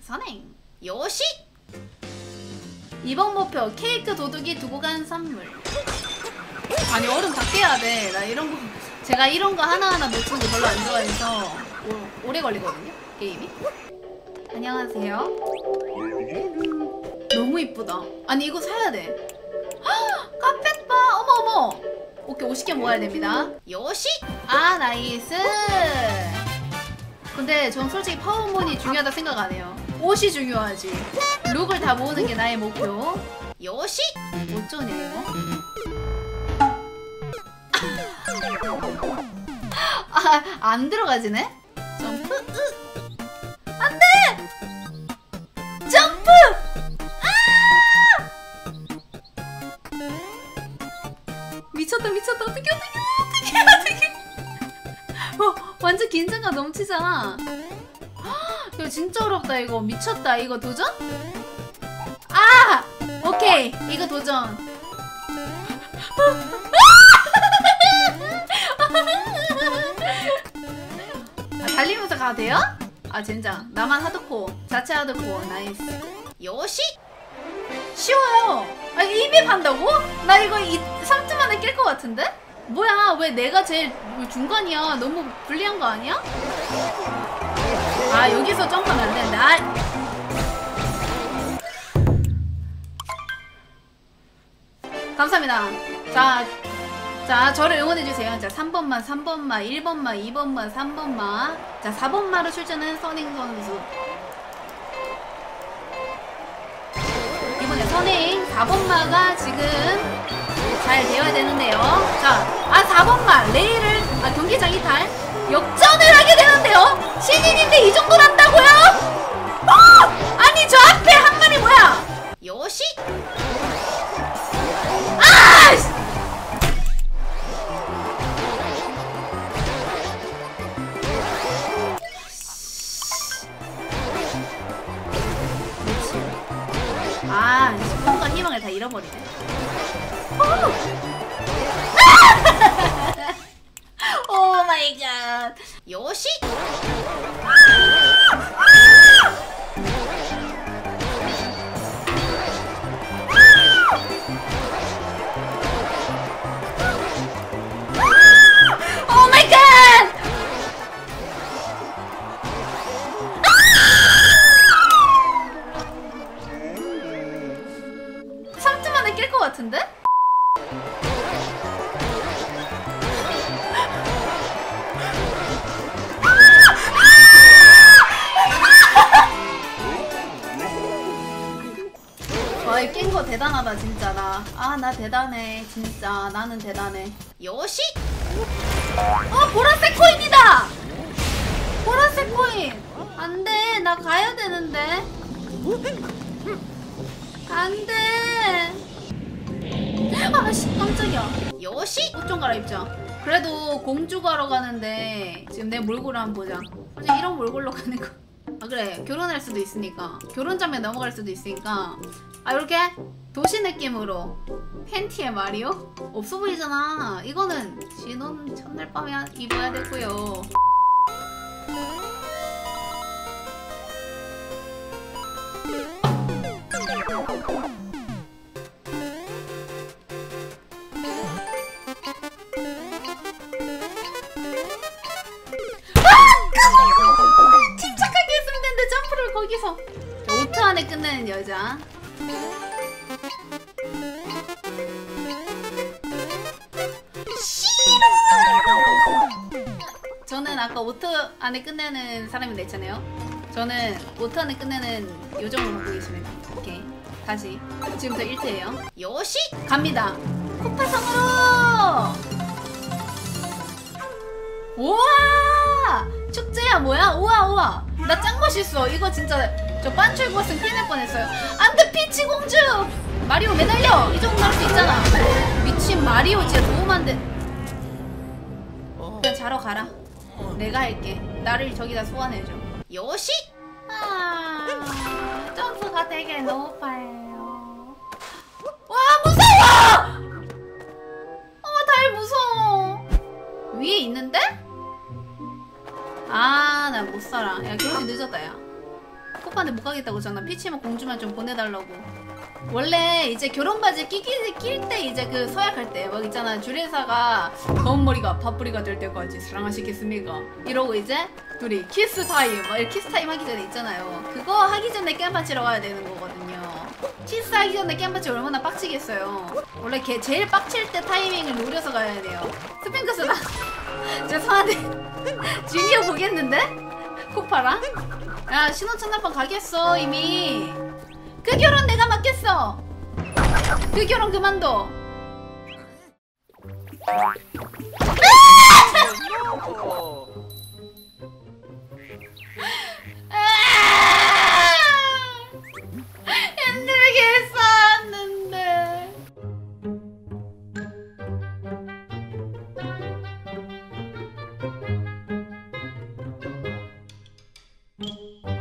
선행 요시. 이번 목표 케이크 도둑이 두고 간 선물. 아니 얼음 다 깨야 돼. 나 이런 거 제가 이런 거 하나하나 놓치는 거 별로 안 좋아해서 오래 걸리거든요 게임이. 안녕하세요. 너무 이쁘다. 아니 이거 사야 돼. 카펫바. 어머 어머. 오케이 50개 모아야 됩니다. 요시. 아 나이스. 근데 전 솔직히 파워몬이 중요하다 생각 안 해요. 옷이 중요하지. 룩을 다 모으는 게 나의 목표. 요시. 어쩌냐 이거. 아, 안 들어가지네? 점프? 안 돼! 점프! 아! 미쳤다, 미쳤다. 어떡해. 완전 긴장감 넘치잖아. 이거 진짜 어렵다, 이거. 미쳤다. 이거 도전? 아! 오케이. 이거 도전. 달리면서 가도 돼요? 아 진짜 나만 하드코어. 자체 하드코어. 나이스. 요시. 쉬워요. 아 입에 판다고? 나 이거 3분 만에 깰 것 같은데? 뭐야 왜 내가 제일 중간이야. 너무 불리한 거 아니야? 아 여기서 점프하면 안 되는데. 감사합니다. 자, 저를 응원해주세요. 자, 3번마, 1번마, 2번마, 3번마. 자, 4번마로 출전한 선행 선수. 이번에 선행 4번마가 지금 잘 되어야 되는데요. 자, 4번마, 레일을, 경기장 이탈. 역전을 하게 되는데요. 신인인데 이 정도로 한다고요? 아니, 저 앞에 한 마리 뭐야? 요시? 뭔가 희망을 다 잃어버리네. 오 마이 갓. 요시. 오 마이 갓. 3분 만에 깰 것 같은데? 와, 이 깬 거 대단하다 진짜. 나 대단해 진짜. 나는 대단해. 요시. 보라색 코인이다. 보라색 코인. 안돼. 나 가야 되는데. 안돼. 아씨 깜짝이야. 요시. 옷 좀 갈아입자. 그래도 공주 가러 가는데 지금 내 몰골을 한번 보자. 솔직히 이런 몰골로 가는 거. 그래 결혼할 수도 있으니까. 결혼 장면 넘어갈 수도 있으니까. 이렇게 도시 느낌으로 팬티에 마리오? 없어 보이잖아. 이거는 신혼 첫날 밤에 입어야 되고요. 침착하게 했으면 되는데 점프를 거기서. 오트 안에 끝내는 여자. 저는 아까 오트 안에 끝내는 사람이 됐잖아요. 저는 오트 안에 끝내는 요정을 보고 계십니다. 오케이 다시 지금부터 1트예요. 요시 갑니다. 코파성으로. 우와 축제야 뭐야. 우와 나 짱 멋있어. 이거 진짜 저 반출 입었으면 큰일 날 뻔했어요. 안돼 피치 공주. 마리오 매달려. 이 정도 할 수 있잖아. 미친 마리오 진짜 도움 안 돼. 그냥 자러 가라. 내가 할게. 나를 저기다 소환해줘. 요시. 점프가 되게 높아요. 와 무서워. 달 무서워. 위에 있는데? 나 못살아. 야 결혼이 늦었다 야. 급한데 못 가겠다고 했잖아. 피치만 공주만 좀 보내달라고. 원래 이제 결혼 바지 낄 때 이제 그 서약할 때 막 있잖아. 주례사가 검은 머리가 밥뿌리가 될 때까지 사랑하시겠습니까? 이러고 이제 둘이 키스 타임 막 이렇게 키스 타임 하기 전에 있잖아요. 그거 하기 전에 깽판치러 가야 되는 거거든요. 키스하기 전에 깽판치 얼마나 빡치겠어요. 원래 걔 제일 빡칠 때 타이밍을 노려서 가야 돼요. 스핑크스다. 죄송한데 주니어 보겠는데? 코파랑? 야 신혼 첫날밤 가겠어 이미. 그 결혼 내가 맡겠어. 그 결혼 그만둬. 힘들게 쌓았는데.